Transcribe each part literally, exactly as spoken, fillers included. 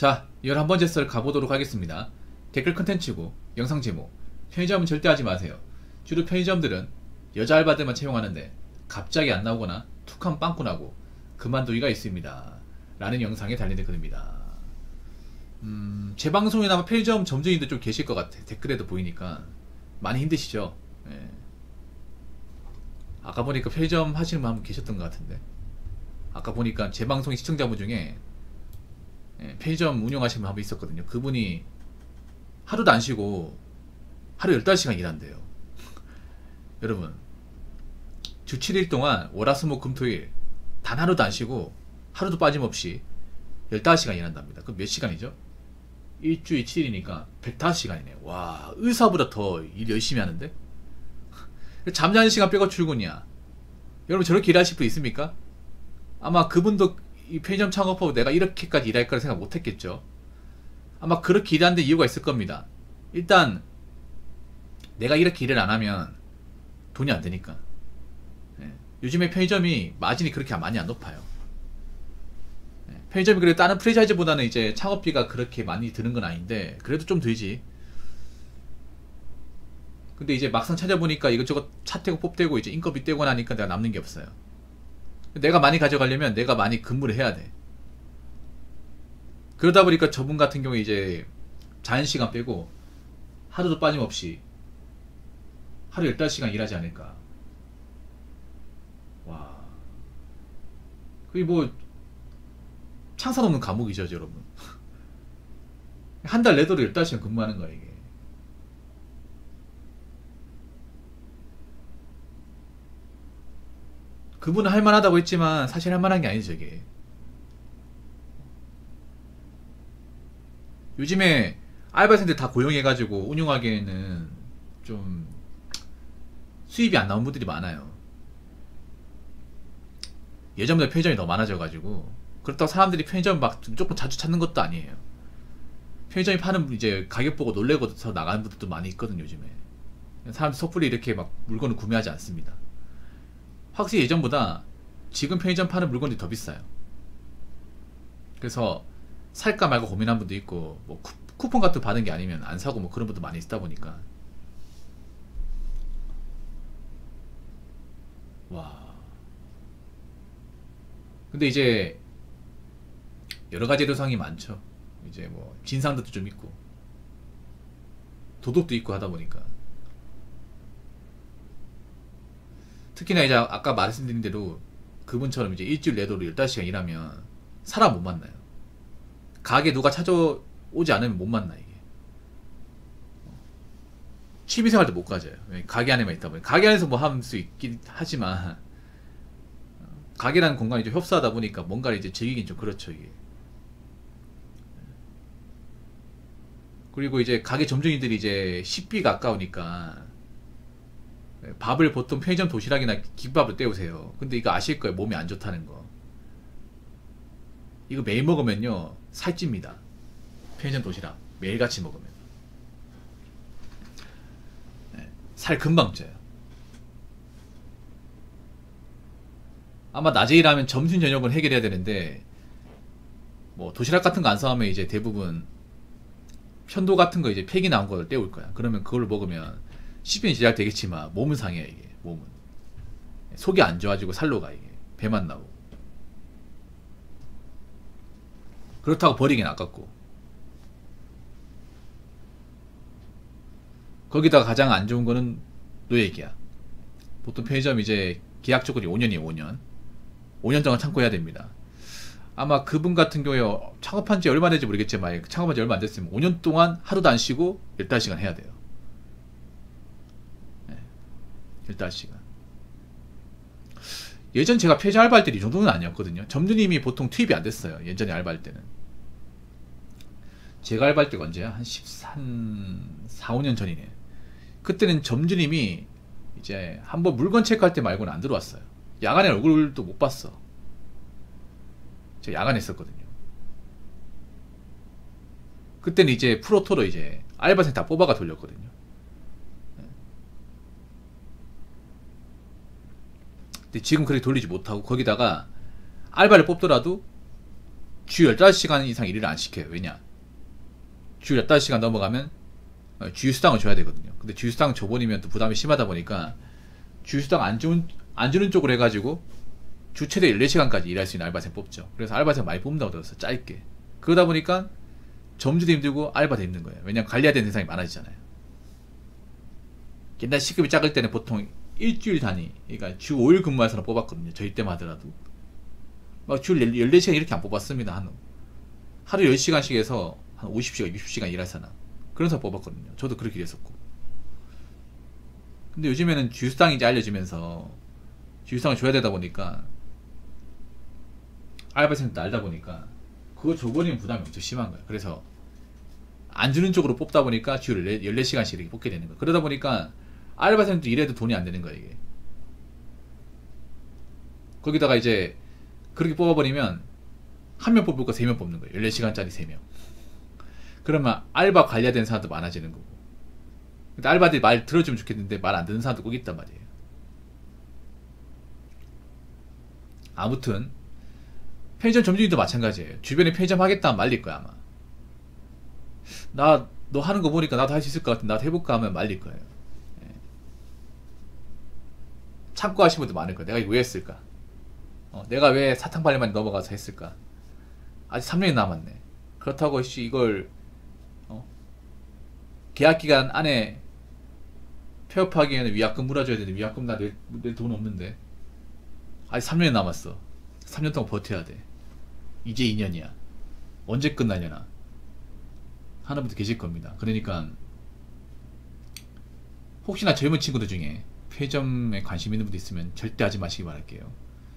자, 열한 번째 썰 가보도록 하겠습니다. 댓글 컨텐츠고 영상 제목, 편의점은 절대 하지 마세요. 주로 편의점들은 여자 알바들만 채용하는데 갑자기 안 나오거나 툭하면 빵꾸 나고 그만두기가 있습니다. 라는 영상에 달린 글입니다. 음, 제 방송이나 편의점 점주님들 좀 계실 것 같아. 댓글에도 보이니까 많이 힘드시죠? 예. 아까 보니까 편의점 하시는 분 한 분 계셨던 것 같은데, 아까 보니까 제 방송 시청자분 중에 예, 편의점 운영하시는 분 한 분 있었거든요. 그분이 하루도 안 쉬고 하루 열다섯 시간 일한대요. 여러분, 주 칠 일 동안 월화수목금토일 단 하루도 안 쉬고 하루도 빠짐없이 열다섯 시간 일한답니다. 그럼 몇 시간이죠? 일주일 칠 일이니까 백오 시간이네요. 와, 의사보다 더 일 열심히 하는데? 잠자는 시간 빼고 출근이야. 여러분, 저렇게 일하실 분 있습니까? 아마 그분도 이 편의점 창업하고 내가 이렇게까지 일할 거라 생각 못 했겠죠. 아마 그렇게 일하는 데 이유가 있을 겁니다. 일단 내가 이렇게 일을 안 하면 돈이 안 되니까. 예. 요즘에 편의점이 마진이 그렇게 많이 안 높아요. 예. 편의점이 그래도 다른 프랜차이즈보다는 이제 창업비가 그렇게 많이 드는 건 아닌데 그래도 좀 들지. 근데 이제 막상 찾아보니까 이것저것 차 떼고 뽑 떼고 이제 인건비 떼고 나니까 내가 남는 게 없어요. 내가 많이 가져가려면 내가 많이 근무를 해야 돼. 그러다 보니까 저분 같은 경우에 이제 자연시간 빼고 하루도 빠짐없이 하루 열다섯 시간 일하지 않을까. 와, 그게 뭐 창사 없는 감옥이죠, 여러분. 한 달 내도록 열다섯 시간 근무하는 거야, 이게. 그분은 할만하다고 했지만 사실 할만한 게 아니죠, 이게. 요즘에 알바생들 다 고용해가지고 운영하기에는 좀 수입이 안 나온 분들이 많아요. 예전보다 편의점이 더 많아져가지고. 그렇다고 사람들이 편의점 막 조금 자주 찾는 것도 아니에요. 편의점이 파는 이제 가격 보고 놀래고서 나가는 분들도 많이 있거든요, 요즘에. 사람들 섣불리 이렇게 막 물건을 구매하지 않습니다. 확실히 예전보다 지금 편의점 파는 물건들이 더 비싸요. 그래서 살까 말까 고민한 분도 있고, 뭐 쿠, 쿠폰 같은 거 받은 게 아니면 안 사고 뭐 그런 분도 많이 있다 보니까. 와. 근데 이제 여러 가지 애로사항이 많죠. 이제 뭐 진상도 좀 있고 도덕도 있고 하다 보니까. 특히나 이제 아까 말씀드린 대로 그분처럼 이제 일주일 내도록 열다섯 시간 일하면 사람 못 만나요. 가게 누가 찾아오지 않으면 못 만나, 이게. 취미생활도 못 가져요. 가게 안에만 있다 보니. 가게 안에서 뭐 할 수 있긴 하지만 가게라는 공간이 좀 협소하다 보니까 뭔가를 이제 즐기긴 좀 그렇죠, 이게. 그리고 이제 가게 점주님들이 이제 식비가 아까우니까 밥을 보통 편의점 도시락이나 김밥을 때우세요. 근데 이거 아실 거예요, 몸에 안 좋다는 거. 이거 매일 먹으면요 살찝니다. 편의점 도시락 매일같이 먹으면. 네, 살 금방 쪄요. 아마 낮에 일하면 점심 저녁은 해결해야 되는데 뭐 도시락 같은 거 안 사오면 이제 대부분 편도 같은 거 이제 팩이 나온 걸 때울 거야. 그러면 그걸 먹으면 식빈이 제작 되겠지만 몸은 상해요, 이게. 몸은 속이 안 좋아지고 살로 가, 이게. 배만 나오고. 그렇다고 버리긴 아깝고. 거기다가 가장 안 좋은 거는 노예기야. 보통 편의점 이제 계약 조건이 오 년이에요. 오 년 오 년 동안 참고해야 됩니다. 아마 그분 같은 경우에 창업한 지 얼마 됐는지 모르겠지만 창업한 지 얼마 안 됐으면 오 년 동안 하루도 안 쉬고 열다섯 시간 해야 돼요. 네, 열다섯 시간. 예전 제가 편의점 알바할 때는 이 정도는 아니었거든요. 점주님이 보통 투입이 안 됐어요, 예전에 알바할 때는. 제가 알바할 때가 언제야? 한 십삼, 사, 오 년 전이네. 그때는 점주님이 이제 한번 물건 체크할 때 말고는 안 들어왔어요. 야간에 얼굴도 못 봤어. 제가 야간에 했었거든요. 그때는 이제 프로토로 이제 알바생 다 뽑아가 돌렸거든요. 근데 지금 그렇게 돌리지 못하고 거기다가 알바를 뽑더라도 주 열다섯 시간 이상 일을 안 시켜요. 왜냐? 주 열다섯 시간 넘어가면 주휴수당을 줘야 되거든요. 근데 주휴수당 줘버리면 또 부담이 심하다 보니까 주휴수당 안 주는, 안 주는 쪽으로 해가지고 주 최대 열네 시간까지 일할 수 있는 알바생 뽑죠. 그래서 알바생 많이 뽑는다고 들었어요. 짧게. 그러다 보니까 점주도 힘들고 알바도 힘든 거예요. 왜냐면 관리해야 되는 대상이 많아지잖아요. 옛날 시급이 작을 때는 보통 일주일 단위, 그러니까 주 오 일 근무해서는 뽑았거든요. 저희 때만 하더라도. 막 주 열네 시간 이렇게 안 뽑았습니다. 한 하루 열 시간씩 해서 한 오십 시간, 육십 시간 일할 사람. 그런 사람 뽑았거든요. 저도 그렇게 일했었고. 근데 요즘에는 주휴수당이 이제 알려지면서 주휴수당을 줘야 되다 보니까 알바생도 알다 보니까 그거 줘버리면 부담이 엄청 심한 거예요. 그래서 안 주는 쪽으로 뽑다 보니까 주 열네 시간씩 이렇게 뽑게 되는 거예요. 그러다 보니까 알바생도 일해도 돈이 안 되는 거예요, 이게. 거기다가 이제 그렇게 뽑아버리면 한 명 뽑을 거 세 명 뽑는 거예요. 열네 시간짜리 세 명. 그러면 알바 관리해야 되는 사람도 많아지는 거고. 근데 알바들이 말 들어주면 좋겠는데 말 안 듣는 사람도 꼭 있단 말이에요. 아무튼 편의점 점주님도 마찬가지예요. 주변에 편의점 하겠다 하면 말릴 거야, 아마. 나 너 하는 거 보니까 나도 할 수 있을 것 같은데 나도 해볼까 하면 말릴 거예요. 예. 참고 하신 분도 많을 거예요. 내가 이거 왜 했을까? 어, 내가 왜 사탕 발리만 넘어가서 했을까? 아직 삼 년이 남았네. 그렇다고 씨 이걸 어? 계약 기간 안에 폐업하기에는 위약금 물어줘야 되는데 위약금 나 내 돈 없는데 아직 삼 년이 남았어. 삼 년 동안 버텨야 돼. 이제 이 년이야. 언제 끝나려나 하는 분도 계실 겁니다. 그러니까 혹시나 젊은 친구들 중에 편의점에 관심 있는 분도 있으면 절대 하지 마시기 바랄게요.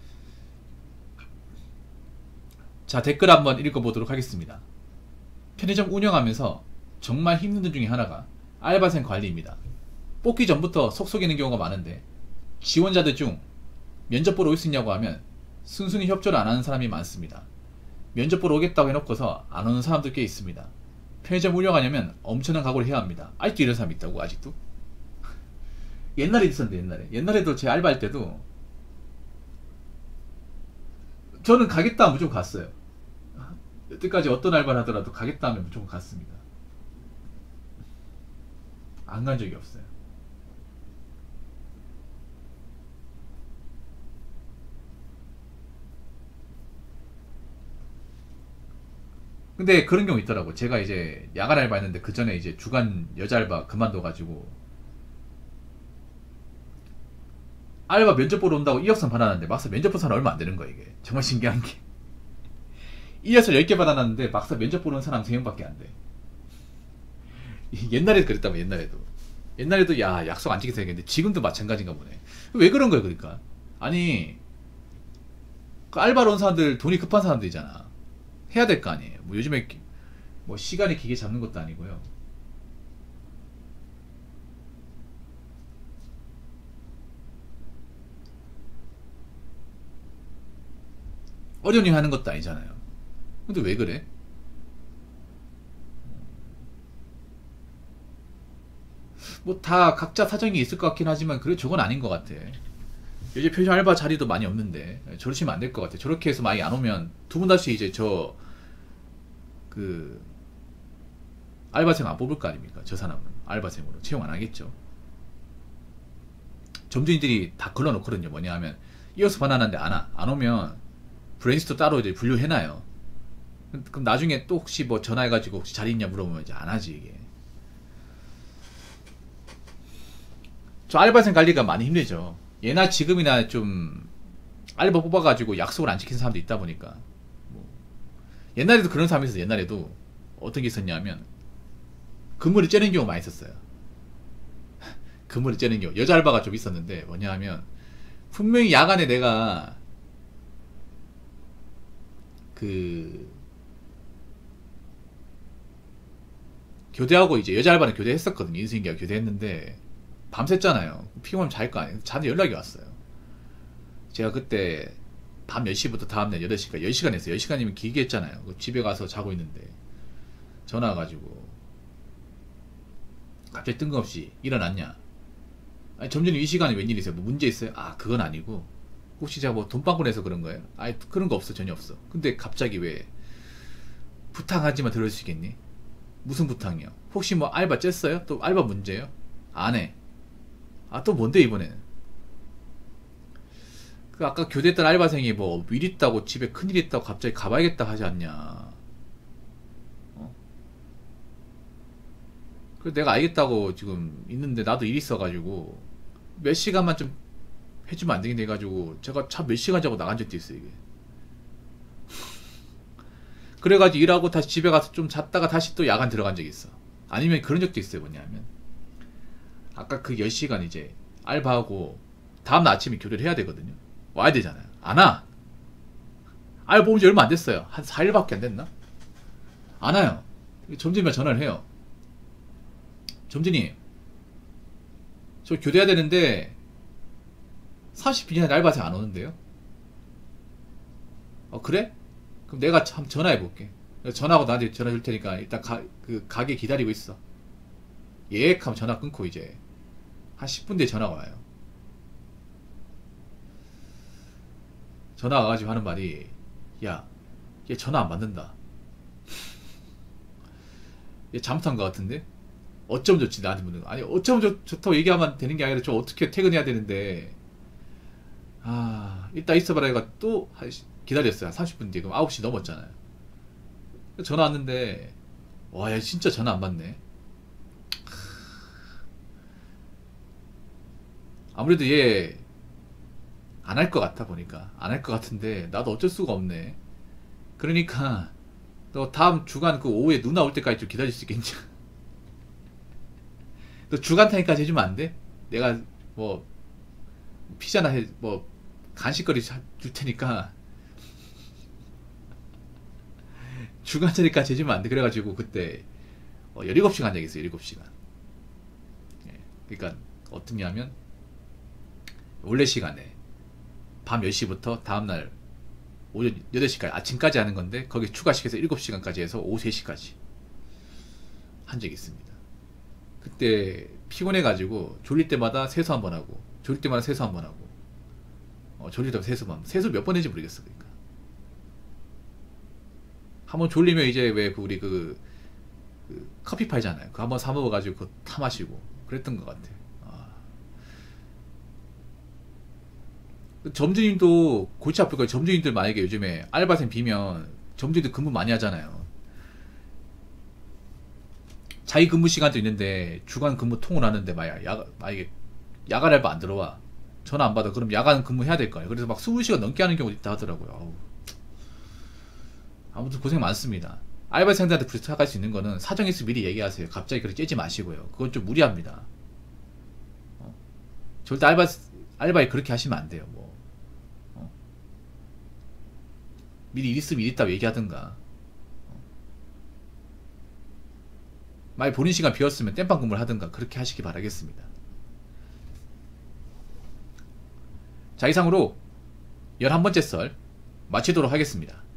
자, 댓글 한번 읽어보도록 하겠습니다. 편의점 운영하면서 정말 힘든 일 중에 하나가 알바생 관리입니다. 뽑기 전부터 속 속이는 경우가 많은데 지원자들 중 면접 보러 올 수 있냐고 하면 순순히 협조를 안 하는 사람이 많습니다. 면접 보러 오겠다고 해놓고서 안 오는 사람도 꽤 있습니다. 편의점 운영하려면 엄청난 각오를 해야 합니다. 아직도 이런 사람이 있다고? 아직도? 옛날에 있었는데 옛날에 옛날에도 제 알바할 때도 저는 가겠다 하면 무조건 갔어요. 여태까지 어떤 알바를 하더라도 가겠다 하면 무조건 갔습니다. 안 간 적이 없어요. 근데 그런 경우 있더라고. 제가 이제 야간 알바 했는데 그 전에 이제 주간 여자 알바 그만둬가지고 알바 면접 보러 온다고 이력서 받아놨는데 막상 면접 본 사람 얼마 안 되는 거야. 이게 정말 신기한 게 이력서 열 개 받아놨는데 막상 면접 보러 온 사람 세 명밖에 안 돼. 옛날에도 그랬다고. 옛날에도 옛날에도 야 약속 안 지켜서 되겠는데 지금도 마찬가지인가 보네. 왜 그런 거야? 그러니까 아니 그 알바로 온 사람들 돈이 급한 사람들이잖아. 해야 될 거 아니에요. 뭐 요즘에 뭐 시간에 기계 잡는 것도 아니고요. 어려운 일 하는 것도 아니잖아요. 근데 왜 그래? 뭐 다 각자 사정이 있을 것 같긴 하지만 그래 저건 아닌 것 같아. 요즘 편의점 알바 자리도 많이 없는데 저러시면 안 될 것 같아. 저렇게 해서 많이 안 오면 두 분 다시 이제 저 그 알바생 안 뽑을 거 아닙니까? 저 사람은 알바생으로 채용 안 하겠죠. 점주인들이 다 걸러놓거든요. 뭐냐 하면 이어서 반환하는데 안 와. 안 오면 브레인스토 따로 이제 분류해놔요. 그럼 나중에 또 혹시 뭐 전화해가지고 혹시 자리 있냐 물어보면 이제 안 하지 이게. 저 알바생 관리가 많이 힘들죠. 예나 지금이나 좀 알바 뽑아가지고 약속을 안 지키는 사람도 있다 보니까 뭐 옛날에도 그런 사람이 있었어요. 옛날에도 어떤 게 있었냐면 근무를 째는 경우가 많이 있었어요. 근무를 째는 경우 여자 알바가 좀 있었는데 뭐냐 하면 분명히 야간에 내가 그 교대하고 이제 여자 알바는 교대했었거든요. 인수인계하고 교대했는데 밤샜잖아요. 피곤하면 잘 거 아니에요. 자는데 연락이 왔어요. 제가 그때 밤 열 시부터 다음날 여덟 시까지 열 시간 했어요. 열 시간이면 길게 했잖아요. 집에 가서 자고 있는데 전화 와가지고 갑자기 뜬금없이 일어났냐. 아니 점주님 이 시간에 웬일이세요? 뭐 문제 있어요? 아 그건 아니고 혹시 제가 뭐 돈방구 내서 그런 거예요? 아니 그런 거 없어. 전혀 없어. 근데 갑자기 왜 부탁하지만 들을 수 있겠니? 무슨 부탁이요? 혹시 뭐 알바 쬐어요? 또 알바 문제요? 안 해. 아, 또 뭔데 이번엔? 그 아까 교대했던 알바생이 뭐 일 있다고 집에 큰일 있다고 갑자기 가봐야겠다 하지 않냐. 어? 그래서 내가 알겠다고 지금 있는데 나도 일 있어가지고 몇 시간만 좀 해주면 안 되겠네 해가지고 제가 차 몇 시간 자고 나간 적도 있어요 이게. 그래가지고 일하고 다시 집에 가서 좀 잤다가 다시 또 야간 들어간 적이 있어. 아니면 그런 적도 있어요. 뭐냐면 아까 그 열 시간 이제 알바하고 다음날 아침에 교대를 해야 되거든요. 와야 되잖아요. 안 와. 알바 온 지 얼마 안 됐어요. 한 사 일밖에 안 됐나? 안 와요. 점진이랑 전화를 해요. 점진이 저 교대해야 되는데 삼십 분 이내 알바생 안 오는데요? 어 그래? 그럼 내가 참 전화해 볼게. 전화하고 나한테 전화 줄 테니까 일단 가, 그 가게 기다리고 있어. 예약하면 전화 끊고 이제 한 십 분 뒤에 전화가 와요. 전화 와가지고 하는 말이 야, 얘 전화 안 받는다. 얘 잘못한 것 같은데? 어쩜 좋지 나한테 묻는 거. 아니 어쩜 좋, 좋다고 얘기하면 되는 게 아니라 좀 어떻게 퇴근해야 되는데 아 이따 있어봐라 해가 또 기다렸어요. 한 삼십 분 뒤에. 그럼 아홉 시 넘었잖아요. 전화 왔는데 와, 야 진짜 전화 안 받네. 아무래도 얘 안 할 것 같아. 보니까 안 할 것 같은데 나도 어쩔 수가 없네. 그러니까 너 다음 주간 그 오후에 누나 올 때까지 좀 기다릴 수 있겠냐. 너 주간 타임까지 해주면 안 돼? 내가 뭐 피자나 해, 뭐 간식거리 줄 테니까 주간 자리까지 해주면 안 돼. 그래가지고 그때 어, 열일곱 시간 한적 있어요. 열일곱 시간. 예, 그러니까 어떻냐면 원래 시간에 밤 열 시부터 다음날 오전 여덟 시까지 아침까지 하는 건데 거기 추가시켜서 일곱 시간까지 해서 오후 세 시까지 한 적이 있습니다. 그때 피곤해가지고 졸릴 때마다 세수 한번 하고 졸릴 때마다 세수 한번 하고 어, 졸릴 때마다 세수 한번 세수 몇 번 했는지 모르겠어. 그러니까 한번 졸리면 이제 왜 그 우리 그, 그 커피 팔잖아요. 그거 한번 사 먹어가지고 그거 타 마시고 그랬던 것 같아. 아. 점주님도 골치 아플 거예요. 점주님들 만약에 요즘에 알바생 비면 점주님들 근무 많이 하잖아요. 자기 근무 시간도 있는데 주간 근무 통을 하는데 만약 야, 만약에 야간 알바 안 들어와 전화 안 받아. 그럼 야간 근무 해야 될 거예요. 그래서 막 스무 시간 넘게 하는 경우도 있다 하더라고요. 어우. 아무튼 고생 많습니다. 알바생들한테 부탁할 수 있는 거는 사정 있으면 미리 얘기하세요. 갑자기 그렇게 째지 마시고요. 그건 좀 무리합니다. 어. 절대 알바 알바에 그렇게 하시면 안 돼요. 뭐 어. 미리 일 있으면 일 있다고 얘기하든가. 만약 본인 시간 비었으면 땜빵 근무를 하든가 그렇게 하시기 바라겠습니다. 자, 이상으로 열한 번째 썰 마치도록 하겠습니다.